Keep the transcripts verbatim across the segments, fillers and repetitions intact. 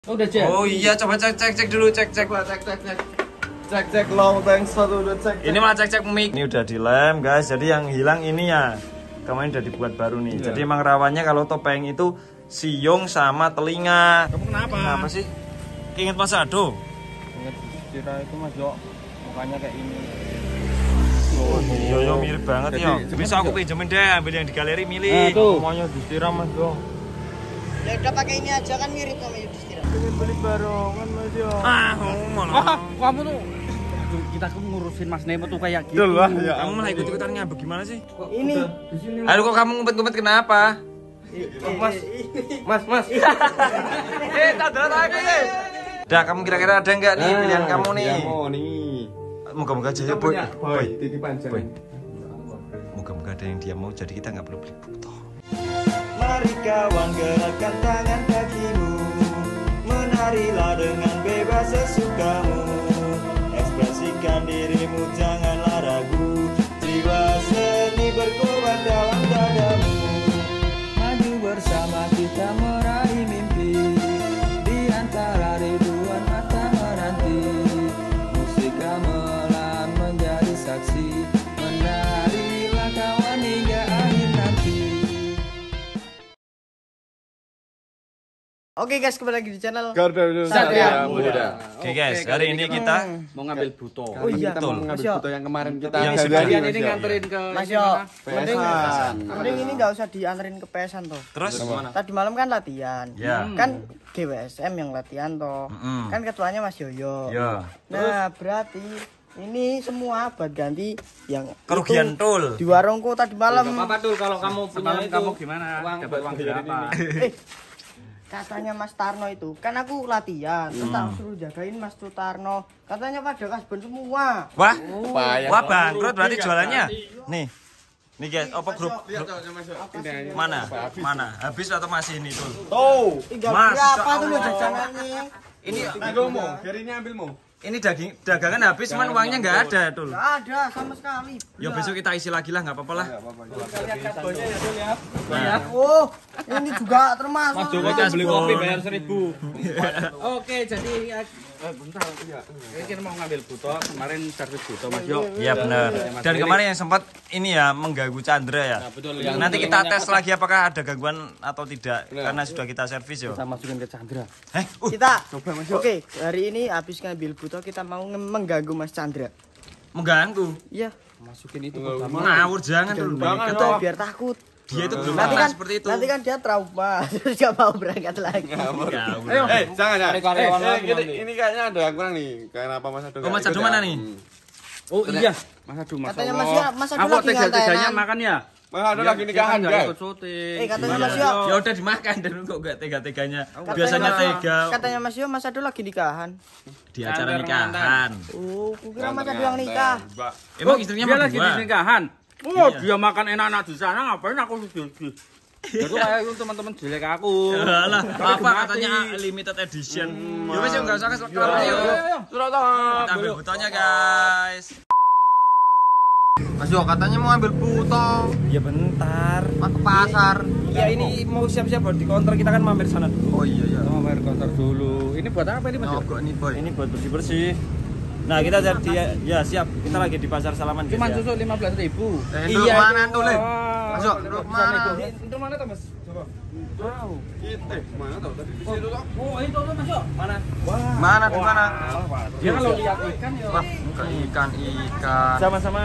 Oh, udah cek. Oh iya, coba cek cek cek dulu, cek cek. Coba cek cek cek. Cek cek long thanks satu udah cek. Ini malah cek cek mic. Ini udah dilem, guys. Jadi yang hilang ini ya. Kemarin udah dibuat baru nih. Yeah. Jadi emang rawannya kalau topeng itu siung sama telinga. Kamu kenapa? Kenapa sih? Ingat Mas Ado? Ingat kira itu Mas Jo. Mukanya kayak ini. Oh, iya, iya mirip banget ya. Bisa aku pinjemin deh, ambil yang di galeri milik. Nah, tuh. Maunya disiram Mas Jo. Ya udah pakai ini aja kan mirip sama Yudhistira. Pengen beli barongan Mas Jo. Ah, ngomong. Ah, kamu tuh kita tuh ngurusin Mas Nemo tuh kayak gitu. Betul lah, ya. Kamu malah ikut-ikutan ngambek gimana sih? Ini. Aduh kok kamu ngumpet-ngumpet kenapa? Mas, Mas, Mas. Eh, tadar lagi nih. Dah, kamu kira-kira ada nggak nih pilihan kamu nih? Oh, nih. Moga-moga aja ya, Boy. Boy, titipan Boy. jangan. Moga-moga ada yang dia mau, jadi kita nggak perlu beli buto. Mari kawan gerakkan tangan kakimu, menarilah dengan bebas sesukamu, ekspresikan dirimu janganlah ragu, jiwa seni berkorban dalam dadamu. Maju bersama kita meraih mimpi, di antara ribuan mata menanti, musik gamelan menjadi saksi, menarilah kawan hingga akhir nanti. Oke guys, kembali lagi di channel Garda Satria Muda. Oke guys, hari ini kita Mau ngambil buto. Oh iya, Kita mau Mas ngambil Yo. foto yang kemarin kita Yang gadari, Sekalian Mas ini Yo. nganterin ke Mas ini Yo, mana? mending, Pesan. mending ini nggak usah dianterin ke pesan toh. terus Tadi malam kan latihan. ya. Kan G W S M yang latihan toh. Mm-mm. Kan ketuanya Mas Yoyo. Ya. Nah, berarti ini semua buat ganti yang Kerugian itu tul. di warungku tadi malam. Apa tuh kalau kamu punya itu? Kamu gimana? Dapat uang berapa? Eh, katanya Mas Tarno itu kan aku latihan, terus tak suruh jagain Mas Sutarno. Katanya pada kasbon semua. Wah, Payah. wah bangkrut berarti jualannya. Nih, nih guys, apa grup, Lihat grup tuh, Mas Yo. Ini mana? Mana? Habis atau masih ini tuh? Tuh. Tinggal Mas, berapa tuh lo Allah. jajanannya? Ini Tanggomo, hari ini ambilmu. ini daging dagangan habis, cuman uangnya nggak ada tuh. Nggak ada sama sekali. Ya besok kita isi lagi lah, nggak apa-apa lah. Oh, ini juga termasuk. Mas Joko tuh beli kopi bayar seribu. Oke, jadi eh, bentar. Ini kita mau ngambil buto. Kemarin servis buto Mas Yo. Iya benar. Dan kemarin yang sempat ini ya mengganggu Chandra ya. Betul. Nanti kita tes lagi apakah ada gangguan atau tidak karena sudah kita servis yo. Kita masukin ke Chandra. Eh, uh, Kita, oke, hari ini habis ngambil buto kita mau nge- mengganggu Mas Chandra. mengganggu. Iya, Masukin itu Ngawur jangan dulu. itu biar takut. Dia itu belum Nanti pernah kan, seperti itu. nanti kan dia trauma, terus gak mau berangkat lagi. Ayo. Eh, jangan ya. Cari karyawan Eh, lagi ini, nanti. ini kayaknya ada yang kurang nih. Kenapa Mas Ado? Oh, Mas nggak Ado ikut mana ya? nih? Hmm. Oh iya. Mas Adu, Mas Katanya Allah. Mas Yo, Mas Ado Aku lagi tega-teganya ngantenan. makan ya. Mas Ado lagi nikahan, Dia kan guys. ikut syuting. Eh, katanya Gimana? Mas Yo. Ya udah dimakan dan kok gak tega-teganya. Katanya Biasanya Mas- tega Katanya Mas Yo, Mas Ado lagi nikahan. di acara Nganter, nikahan. Oh, kukira Mas Ado yang nikah. Mbak. Emang istrinya Dia mau lagi di dua? nikahan. Oh, Iya. dia makan enak-enak di sana ngapain aku sedih. Itu kayak itu teman-teman jelek aku. Alah, Tapi apa mati. katanya limited edition. Ya wes enggak usah kesel yuk. Surat Kita ambil butonya, guys. Mas Yo katanya mau ambil buto. Ya bentar. Mau ke pasar. Ya ini mau siap-siap buat di counter, kita kan mampir sana dulu. Oh iya iya. Kita mau bayar konter dulu. Ini buat apa ini Mas? Nyogok nih, Boy. Ini buat bersih-bersih. Nah, kita jadi ya siap. Kita lagi di pasar Salaman, guys. Cuma ya. susu lima belas ribu. Eh, Iya, dulu mana itu. tuh, Le? Wah. Mas Yo, dulu mana? Itu mana tuh Mas? Coba. Wow. Eh, mana tuh? Tadi di situ tuh. Oh, itu tuh Mas Yo. Mana? Wah. Mana di mana? Dia kalau lihat ikan ya. Wah, bukan ikan ikan. Sama-sama.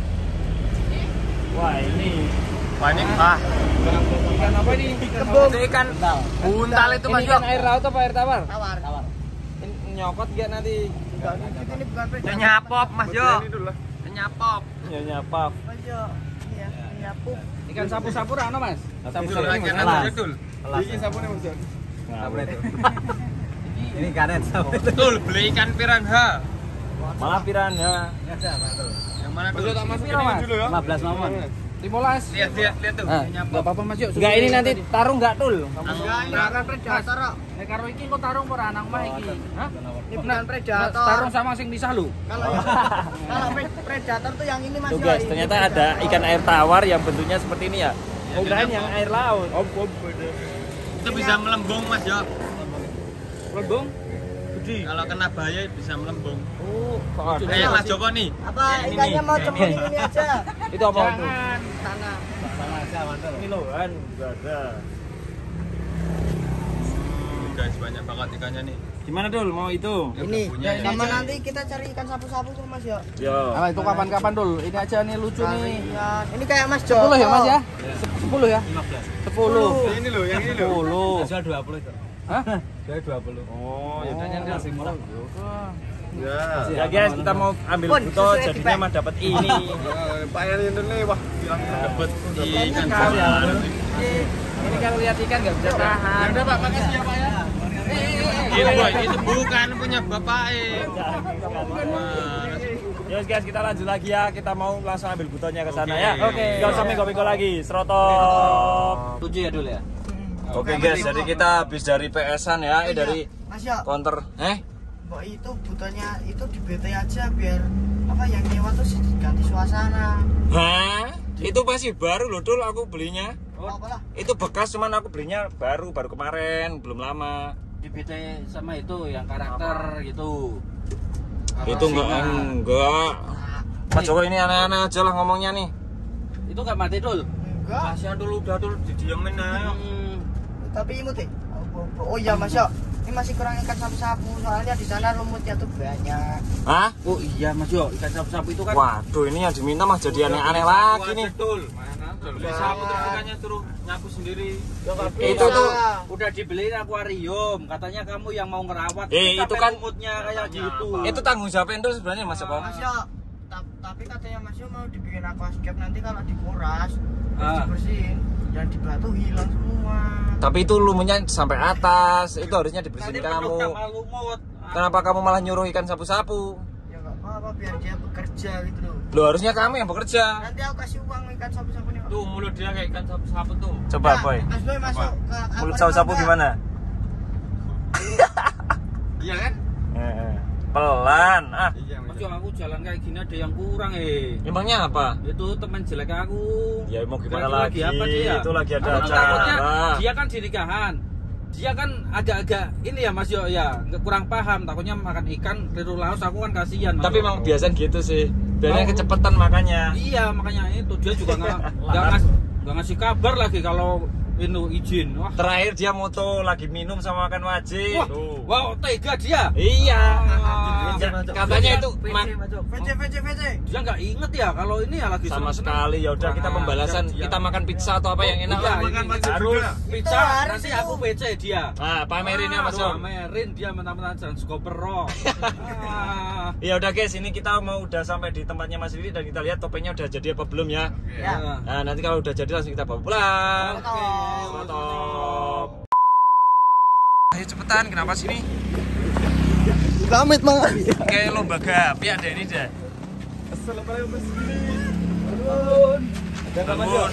Wah, ini Wah, ini ah, Ikan apa ini? Kembung. itu ikan buntal itu Mas Ini Yo. ikan air laut apa air tawar? Tawar. Tawar. Ini nyokot gak nanti? Enggak, ini bukan predator. Nyapop Mas Yo. Iya. Ini dulu lah. Nyapop. ya nyapa. Mas Yo, iya, nyapu. Ikan sapu-sapu rano Mas? Dulu lagi Kelas. nanti dul. Iki sabune Mas Yo. Ini karet sapu. Betul, beli ikan piranha. Malah piranha. Yang mana Mas tuh? Yo tak masukin ini dulu ya. lima belas mamon. lima belas. Lihat lihat lihat tuh. Ah, enggak apa-apa Mas Yo. Enggak, ini nanti taruh enggak tul? Enggak, ini bukan predator kok. Nek karo iki kok tarung ora nang mah iki. Hah? Ini bukan predator. Tarung sama sing pisah lho. Kalau kalau pre- predator tuh yang ini Mas Tuh Yo. guys, ini ternyata predator. ada ikan air tawar yang bentuknya seperti ini ya. Kirain yang air laut. Itu bisa melembung Mas Yo. Melembung. Budi. Kalau kena bahaya bisa melembung. Oh, Kayak Mas Joko nih. Apa ikannya mau cemplungin ini aja? Itu apa itu? Jangan tanah. Tanah aja, mantul. Kiloan juga ada. Guys, banyak banget ikannya nih. Gimana Dul, mau itu? Ini punya ya. sama nanti kita cari ikan sapu-sapu tuh Mas ya. Yo. Ah, itu kapan-kapan Dul? Ini aja nih lucu nih. Kalian. Ini kayak Mas Joko. sepuluh ya Mas ya? sepuluh ya? sepuluh. Ini loh, yang ini loh. sepuluh. Jual dua puluh itu. Hah? Jual dua puluh. Oh, ya udah nyari asing murah. Ya. Ya guys, kita mau ambil Pun, foto sesuai jadinya di mah dapat ini. Pak ini nih, wah, bilang dapat ikan Ini kalau lihat ikan nggak bisa tahan. Ya udah Pak, makasih ya Pak ya. Ini boy, itu bukan punya Bapak eh. Ya guys, kita lanjut lagi ya. Kita mau langsung ambil butonya ke sana Oke. ya. Oke. Enggak usah minggu-minggu lagi. Serotop. tujuh ya dulu ya. Oke guys, jadi kita habis dari P S-an ya, eh dari Mas ya. counter. Eh? Mbak itu butuhnya itu di B T aja biar apa yang nyewa tuh sedikit ganti suasana. Hah? Itu masih baru loh Dul, aku belinya. Oh, apalah. Itu bekas cuman aku belinya baru, baru kemarin, belum lama. Di B T sama itu yang karakter gitu. Itu enggak enggak. Mas Joko ini aneh-aneh aja lah ngomongnya nih. Itu nggak mati Dul. Enggak. Kasihan dulu udah dulu didiemin aja. Hmm. Tapi imut deh. Oh iya Mas ya. Ini masih kurang ikan sapu-sapu soalnya di sana lumutnya tuh banyak. Hah? Oh iya Mas Yo, ikan sapu-sapu itu kan. Waduh, ini yang diminta Mas jadi aneh-aneh lagi nih. Betul. Mana Dul? Beli sapu terus ikannya suruh nyapu sendiri. Itu tuh Udah dibeliin akuarium, katanya kamu yang mau ngerawat. Eh, Sampai itu kan- lumutnya kayak gitu. itu tanggung jawab Endul sebenarnya Mas Joko. Mas ya. ta- Tapi katanya Mas ya mau dibikin aquascape nanti kalau dikuras Ah. dibersihin yang di batu hilang semua. Tapi itu lumutnya sampai atas, itu harusnya Nanti dibersihin penuh kamu. sama lumut. Kenapa kamu malah nyuruh ikan sapu-sapu? Ya enggak apa-apa biar dia bekerja gitu loh. Loh, harusnya kamu yang bekerja. Nanti aku kasih uang ikan sapu-sapunya. Pak. Tuh mulut dia kayak ikan sapu-sapu tuh. Coba Nah, Boy. Mas Boy masuk ke Mulut aquarium sapu-sapu enggak? gimana? Iya kan? Eh, Pelan. Ah, Iya. Mas Yo, aku jalan kayak gini ada yang kurang eh. emangnya apa? Itu teman jelek aku. Ya mau gimana Kira-kira lagi? apa dia? Itu lagi ada Aku takutnya acara. dia kan di nikahan. Dia kan agak-agak ini ya Mas Yo ya, nggak kurang paham. Takutnya makan ikan keliru laos, aku kan kasihan. Mas Tapi Yo. emang biasa gitu sih. Biasanya Oh. kecepatan makanya. Iya makanya itu dia juga nggak nggak ngas, nggak ngasih kabar lagi kalau ini izin. Wah, Terakhir dia moto lagi minum sama makan wajib. wah, wow tega dia. Iya. Ah. Katanya itu mak- V C V C V C. Dia nggak inget ya kalau ini ya lagi sama seneng-seneng. sekali. Ya udah kita Kurang pembalasan, ajar dia. kita makan pizza atau apa yang enak Iya, lah. ini wajib harus juga. pizza. Itu harus Nanti itu. aku V C dia. Ah, pamerin ya Mas Om. Pamerin dia mentah-mentah jangan suka perok. Ah. Ya udah guys, ini kita mau udah sampai di tempatnya Mas Riri dan kita lihat topengnya udah jadi apa belum ya. Ya. Nah, nanti kalau udah jadi langsung kita bawa pulang. Oke. Mantap. Ayo cepetan, kenapa sini? Gamit banget. Kayak lomba gapi ada ini dah. Bangun.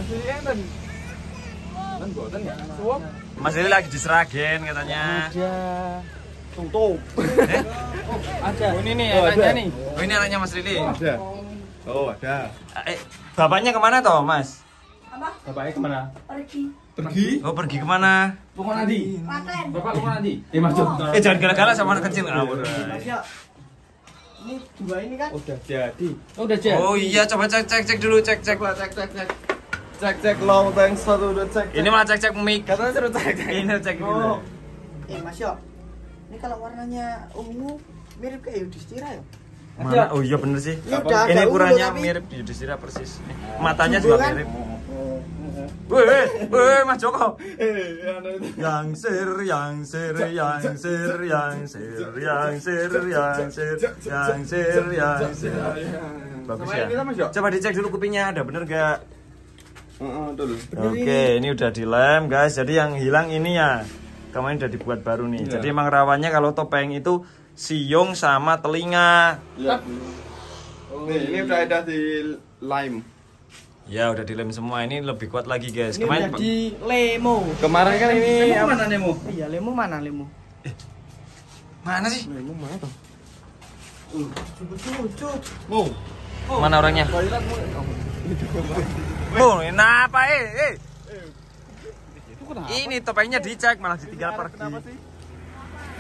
Mas Riri lagi di Seragen katanya. Tutup. Eh? Ada. Oh, ini nih anaknya nih. Oh, ini anaknya Mas Riri. Ada. Oh, ada. Eh, bapaknya kemana toh, Mas? Bapaknya kemana? Pergi. Pergi. Oh, pergi kemana? Tunggu nanti. Paten. Bapak tunggu nanti. Eh Mas Jok. Eh, jangan galak-galak sama anak kecil. Ngawur. Mas ya. Ini dua ini kan. Udah jadi. Oh, udah cek. Oh iya, coba cek cek cek dulu, cek cek. Cek cek cek. Cek cek long thanks satu udah cek. Ini malah cek cek mic. Katanya suruh cek cek. Ini cek Oh. dulu. Eh Mas Yo. Ini kalau warnanya ungu mirip kayak Yudhistira ya. Mana? Oh iya bener sih. Ini udah ada Ini ungu ukurannya tapi- mirip Yudhistira persis. Matanya juga Kan? mirip. Weh, weh, Mas Joko. Eh, anu itu. Yang sir, yang sir, yang sir, yang sir, yang sir, yang sir, yang sir, yang sir. Bagus Sama ya. ini, Mas, ya? Coba dicek dulu kupingnya ada bener gak? Heeh, betul. Oke, ini udah dilem guys. Jadi yang hilang ini ya. Kemarin udah dibuat baru nih. Iya. Jadi emang rawannya kalau topeng itu siung sama telinga. Iya. Nih, ini udah ada di lime. Ya udah dilem semua. Ini lebih kuat lagi guys. Ini Kemarin udah di lemo. Kemarin kan ini Lemo mana Nemo? Iya, lemo mana lemo? mana sih? Lime mana tuh? Cucuk. Oh. Mana orangnya? Oh, ini apa eh? eh. Ini topengnya dicek malah ditinggal pergi. Kenapa sih?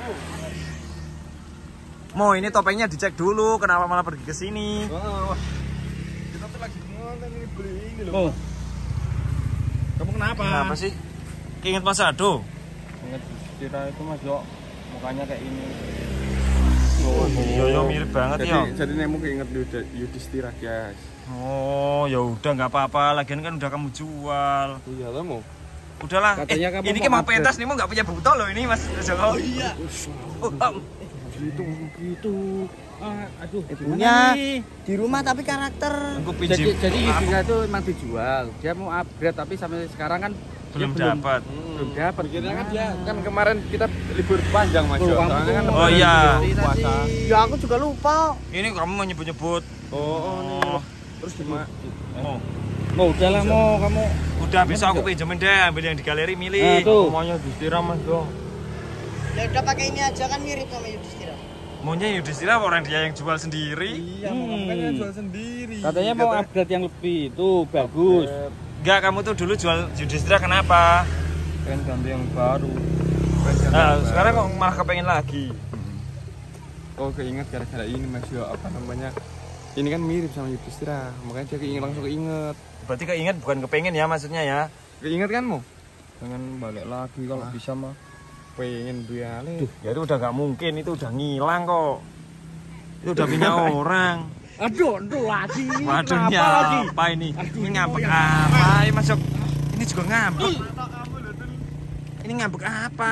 Mo, ini topengnya dicek dulu, kenapa malah pergi ke sini? Wah, wah. Kita tuh lagi ngonten ini beli ini loh. Oh. Kamu kenapa? Kenapa sih? Keinget Mas Ado? Ingat Yudhistira itu Mas Yo, mukanya kayak ini. Oh, iya, iya mirip banget jadi, ya. Jadi nemu keinget Yudhistira, guys. Oh, ya udah nggak apa-apa. Lagian kan udah kamu jual. Iya lah mau. Udahlah. Katanya eh, kamu ini mau kan mau upgrade. pentas nih, mau nggak punya botol loh ini Mas Joko. Oh iya. Oh, oh. Gitu, gitu. Ah, aduh, Punya gimana nih? di rumah tapi karakter. Aku Jadi, pinjam. jadi Yudhistira itu emang dijual. Dia mau upgrade tapi sampai sekarang kan belum dia dapat. Belum dapat. Pikirnya kan dia kan kemarin kita libur panjang Mas Yo. Peluang Soalnya kan tuh. Oh, lebaran iya. juga puasa. Ya aku juga lupa. Ini kamu mau nyebut-nyebut. Oh, oh, nih. Oh, Terus gimana? mau. Mau udahlah mau kamu. Udah bisa aku pinjemin deh, ambil yang di galeri Nah, milih. tuh. Maunya Yudhistira Mas Yo. Ya udah pakai ini aja kan mirip sama Yudhistira. Maunya Yudhistira orang dia yang jual sendiri. Iya, makanya jual sendiri. Katanya mau upgrade yang lebih itu bagus. Enggak, kamu tuh dulu jual Yudhistira kenapa? Pengen ganti yang baru. Nah, sekarang kok malah kepengen lagi. Oh, keinget gara-gara ini Mas Yo, apa namanya? Ini kan mirip sama Yudhistira, makanya dia keinget langsung keinget. Berarti keinget bukan kepengen ya maksudnya ya. Keinget kan mau? Pengen balik lagi kalau bisa mah. Pengen balik. Ya itu udah nggak mungkin, itu udah ngilang kok. Itu udah punya orang. Aduh, aduh lagi. Waduhnya Kenapa lagi? apa ini? Ini ngambek apa? Ini masuk. Ini juga ngambek. Ini ngambek apa?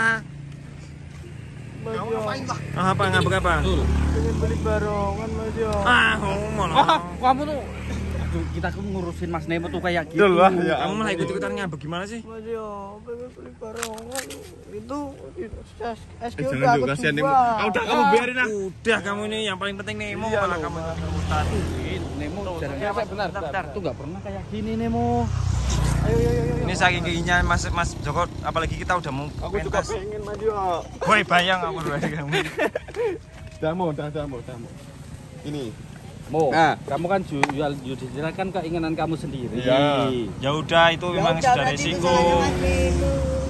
Ah, apa ngambek apa? Pengen beli barongan Mas Yo. Ah, ngomong. Ah, kamu tuh. Aduh, kita tuh ngurusin Mas Nemo tuh kayak gitu. Betul lah, ya. Kamu malah ikut-ikutan ngambek gimana sih? Mas yo, pengen beli barongan itu S Q Eh, udah jangan aku juga kasihan Nemo. jual. Ah, udah kamu biarin ah. Udah kamu ini yang paling penting Nemo malah kamu ikut-ikutan. Nemo jarang Bentar, benar, bentar, bentar. bentar. Tuh nggak pernah kayak gini Nemo. Ayo, ayo, ayo. Ini saking keinginan Mas Mas Joko, apalagi kita udah mau Aku juga pentas. pengen Mas Yo. Woi bayang aku dulu kamu. Dah mau, dah, dah mau, dah mau. Ini. Mo, Nah. kamu kan jual Yudhistira kan keinginan kamu sendiri. Iya. Ya udah itu Ya memang udah, sudah berarti resiko. misalnya Mas Vino.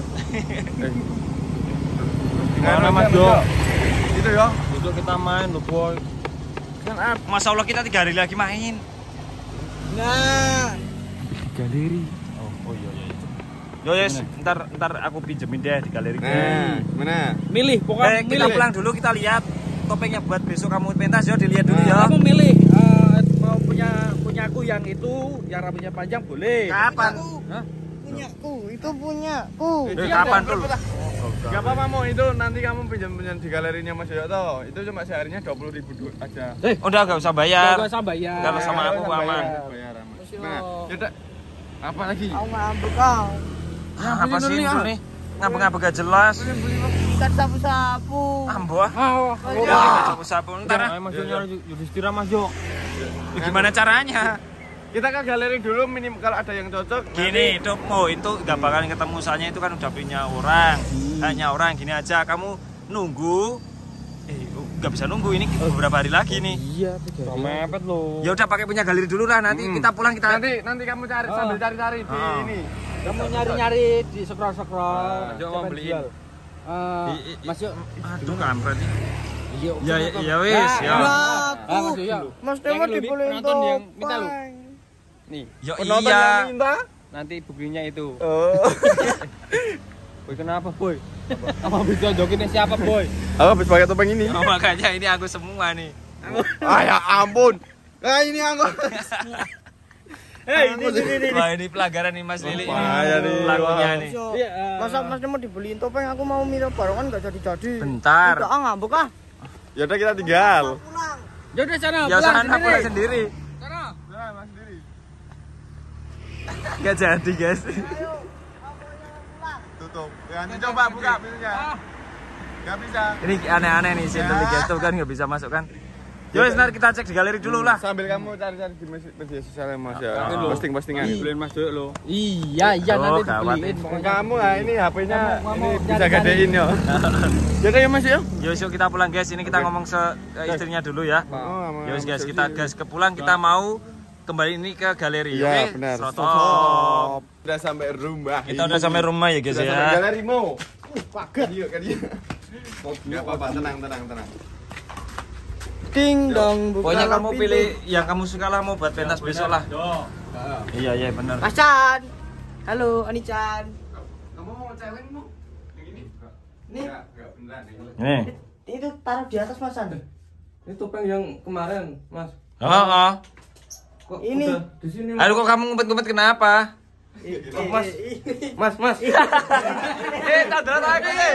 Gimana Mas Yo? Itu ya. Besok kita main loh, boy. Kan ah, Masya Allah kita tiga hari lagi main. Nah, Galeri. Oh, oh iya iya itu. Yo yes, ntar ntar aku pinjemin deh di galeri. Nah, mana? Milih, pokoknya Eh, kita milih. pulang dulu kita lihat topengnya buat besok kamu pentas yo dilihat dulu ya. Kamu milih eh, mau punya punyaku yang itu, yang rambutnya panjang boleh. Kapan? Hah? punyaku, itu punyaku. Eh, kapan tuh? Gak apa-apa mau itu nanti kamu pinjam-pinjam di galerinya Mas Yo toh. Itu cuma seharinya dua puluh ribu aja. Eh, Udah gak usah bayar. gak usah bayar. Kalau sama aku Bayar, aman. Bayar aman. Mas Yo. Nah, yaudah. Apa lagi? Aku ngambek kau. Ah, apa sih itu nih? Ngapa-ngapa gak jelas. Ikan sapu-sapu. Ambo ah. Oh, Sapu-sapu ntar ah. Mas Yo nyari Yudhistira Mas Yo. Gimana caranya? Kita ke galeri dulu minim kalau ada yang cocok. Gini, itu mau itu gak bakalan ketemu soalnya itu kan udah punya orang. Hanya orang gini aja kamu nunggu. Eh, nggak bisa nunggu ini beberapa hari lagi nih. iya, tuh. Mepet loh. Ya udah pakai punya galeri dulu lah nanti Hmm. kita pulang kita Nanti nanti kamu cari Oh. sambil cari-cari di Oh. ini. Kamu nyari-nyari di scroll-scroll. Nah, siapa mau yang beliin. jual? Eh, I- i- Mas Yo. aduh kampret ini. Iya, Ya ya, ya wis Nah, ya. nah. Aku. Ah, Mas Yo, ya. Mas Yang Demo lebih dibeliin penonton yang minta lu. topeng. Nih. Ya Penonton iya. yang minta. Nanti buktinya itu. Oh. Boy, kenapa, Boy? Apa bisa jokinnya siapa, Boy? Aku habis pakai topeng ini. Oh, makanya ini aku semua nih. Ah ya ampun. Ah ini aku. Eh, ini, ini, ini, Wah, ini pelanggaran nih Mas Lili. Bahaya nih, Pelakunya wah. nih. So, Iya, eh. masa Mas Demo dibeliin topeng aku mau minta barongan nggak jadi-jadi. Bentar. Udah ah ngambek ah. Ya udah kita tinggal. Pulang. Ya udah sana, Ya pulang sana pulang sendiri. Sana. Nah, Mas sendiri. Gak jadi, guys. Ayo, aku yang pulang. Tutup. Ya, nanti coba buka pintunya. Gak bisa. Ini aneh-aneh nih sih itu kan nggak bisa masuk kan. Ya wes ntar kita cek di galeri dulu lah. Sambil kamu cari-cari di mes- media sosial Mas ya. Oh. Posting-postingan. Beliin Mas Yo lo. Iya, iya Oh, nanti gawat dibeliin. nih. Pokoknya. Kamu lah ini H P-nya Kamu- ini kamu bisa cari-cari. gadein ya. Jadi ya Mas Yo. Ya wes yuk kita pulang guys. Ini kita ngomong se ke istrinya dulu ya. Oh, Ya wes guys, kita gas ke pulang kita mau kembali ini ke galeri. Iya, Oke? benar. Stop. Udah sampai rumah. Kita udah sampai rumah ya guys Udah sampai ya. galeri mau. Uh, pagar yuk kan dia. Enggak apa-apa, tenang, tenang, tenang. Ding dong, buka Pokoknya kamu pintu. pilih yang kamu suka lah, mau buat pentas besok lah. Iya iya benar. Mas Chan. Halo, Ani Chan. Kamu mau cewek mau? Yang ini? Nih. Enggak, enggak beneran ini. Nih. Itu taruh di atas Mas Chan. Ini topeng yang kemarin, Mas. Oh, oh. Kok Ini. udah di sini, Mas? Aduh kok kamu ngumpet-ngumpet kenapa? Oh, Mas. Mas, Mas. Eh, Chandra takut eh.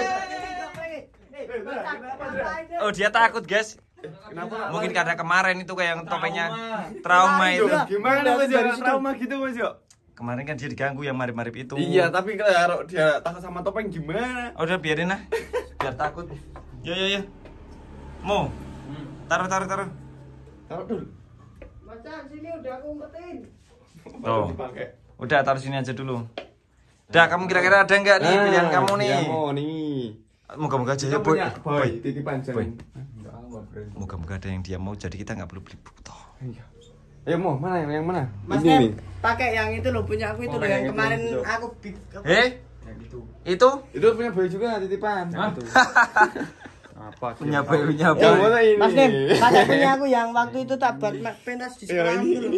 Oh dia takut guys. Kenapa? Mungkin karena kemarin itu kayak yang topengnya trauma itu. Gimana Mas ya? Trauma gitu Mas ya? Kemarin kan dia diganggu yang marip-marip itu. Iya, tapi kalau dia takut sama topeng gimana? Oh, udah biarin lah. Biar takut. Yo yo yo. Mau. Taruh taruh taruh. Taruh dulu. Mas Chan, sini udah aku umpetin. Tuh. Dipakai. Udah taruh sini aja dulu. Udah, kamu kira-kira ada nggak nih pilihan kamu nih? Kamu nih. Moga-moga aja Kita ya, Boy. punya boy, titipan Boy. jangan. Moga-moga ada yang dia mau, jadi kita nggak perlu beli buto. Iya. Ayo mau mana yang yang mana? Mas Ini Nep, nih. pakai yang itu loh, punya aku itu Oh, loh yang yang itu, kemarin itu. aku bik. Eh? Itu? Itu punya boy juga titipan. Apa? Punya boy, punya Yang boy. mana ini? Mas Nep, pakai punya aku yang waktu itu tak buat ma- pentas di sekolah ini. itu loh.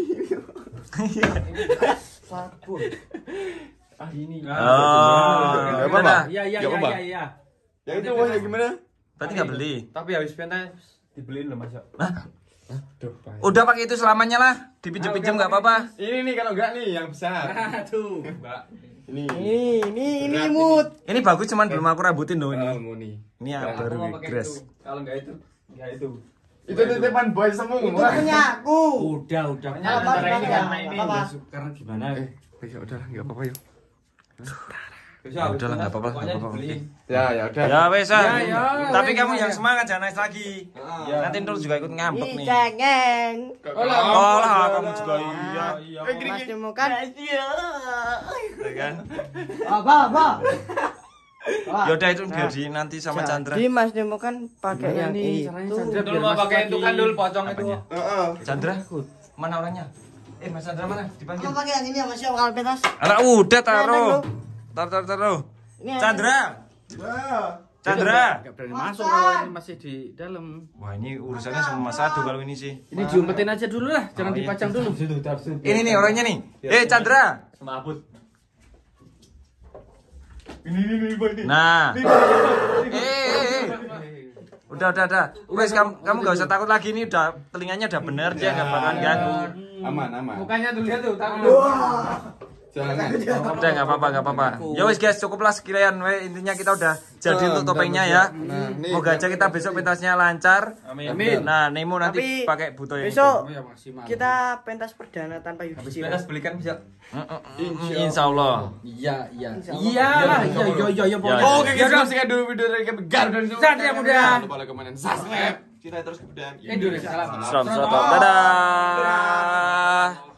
Sabun. Ah, ini. Oh, Nggak apa-apa. gimana? Iya, iya, Nggak iya, apa-apa. iya, iya. Yang itu bos gimana? Berarti nggak beli. Tapi habis pentas dibeliin loh, Mas. Aduh, Udah pakai itu selamanya lah. Dipinjem-pinjem nggak apa-apa. Ini nih kalau enggak nih yang besar. Aduh, Mbak. Ini. Ini, ini, ini Berat imut. Ini bagus cuman belum aku rabutin loh Oh, ini. mau nih. Ini yang Berat. baru Aku mau pakai grass. itu. Kalau enggak itu, enggak itu. Itu titipan boy semua. Itu punya aku. Udah, udah. Apa, apa, apa, apa? Karena gimana? Eh, ya udah lah, enggak apa-apa yuk. Ya udah lah, nggak apa-apa, nggak apa-apa. Oke. Ya, ya udah. Ya wes ah. Ya, ya. Tapi Ya, kamu ya. yang semangat jangan nangis lagi. Ya. Nanti Nurul juga ikut ngambek Ini nih. cengeng. Oh lah kamu juga iya. Eh, gini, Mas gini. Nemo kan. Ya kan? Apa, apa? Yaudah itu biar di nanti sama Chandra. Jadi Mas Nemo kan pakai yang itu. Dulu mau pakai itu kan dulu pocong itu. Apanya? Heeh. Chandra, mana orangnya? Eh Mas Chandra mana? Dipanggil. Aku pakai yang ini ya Mas ya, kalau pentas. Anak udah taruh. Nenteng, Taruh taruh taruh. Ini Chandra, Ya. Chandra. Enggak berani masuk kalau ini masih di dalam. Wah ini urusannya sama Mas Adu kalau ini sih. Ini diumpetin aja dulu lah, jangan Oh, iya. dipajang dulu. Ini nih orangnya nih. Eh Chandra. Semabut. Ini ini ini boy ini. Nah. Eh, eh, eh. Udah udah udah. Wes kamu kamu nggak usah takut lagi nih, udah telinganya udah bener dia nggak bakalan ganggu. Aman, aman. Mukanya tuh lihat tuh, taruh. Jangan. Udah nggak apa-apa nggak apa-apa. Ya wes guys cukuplah sekian. We intinya kita udah jadi untuk topengnya ya. Nah, nih. Moga aja kita besok pentasnya lancar. Amin. Nah Nemo nanti Tapi pakai buto yang besok Oh ya maksimal. kita pentas perdana tanpa habis Yudhistira. pentas belikan bisa. itu. Insya Allah. Iya, iya. Insya Allah. Iya lah, iya, iya, iya, iya. Ya, Oke, kita saksikan dulu video dari kami Garden Show. Satria Muda. Jangan lupa like, comment, dan subscribe. Kita terus kemudian Indonesia salam. Selamat selamat. Dadah.